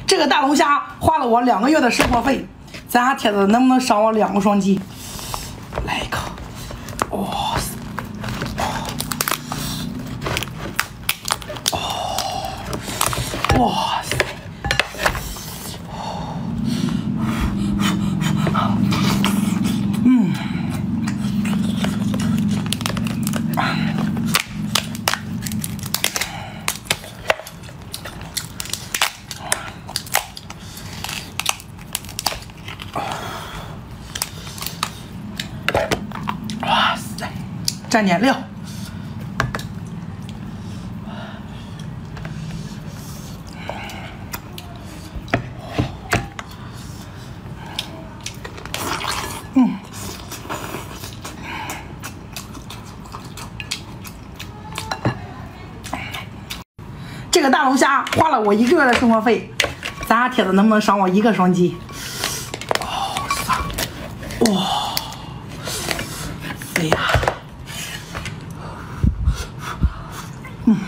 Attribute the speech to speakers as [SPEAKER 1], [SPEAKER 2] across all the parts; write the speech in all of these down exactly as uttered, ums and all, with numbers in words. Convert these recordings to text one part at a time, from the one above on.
[SPEAKER 1] 这个大龙虾花了我两个月的生活费，咱家铁子能不能赏我两个双击？来一口，哇塞！哦，哇塞！嗯。 哇塞，蘸点料，嗯，这个大龙虾花了我一个月的生活费，咱家铁子能不能赏我一个双击？哦，哇！ 哎呀，嗯，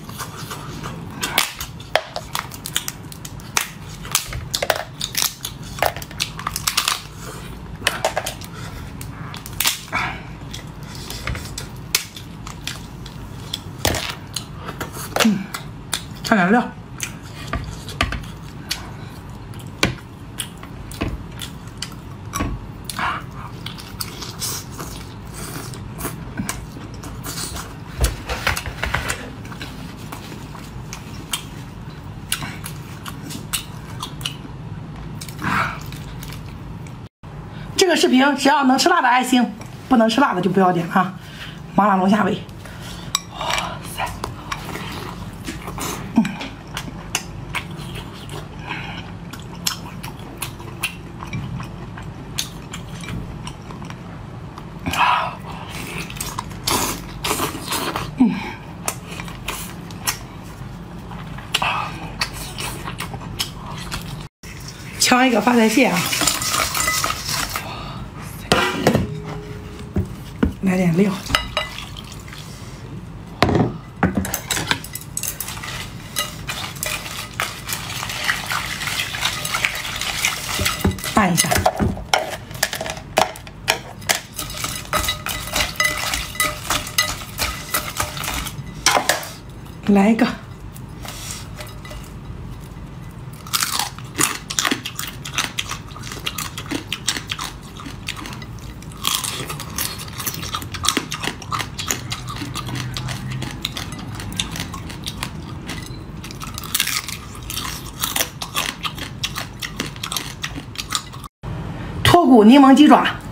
[SPEAKER 1] 嗯，蘸点料。 这个视频只要能吃辣的爱心，不能吃辣的就不要点啊！麻辣龙虾尾，哇塞，嗯，啊，嗯，啊，抢一个发财蟹啊！ 来点料，拌一下，来一个。 脱骨柠檬鸡爪。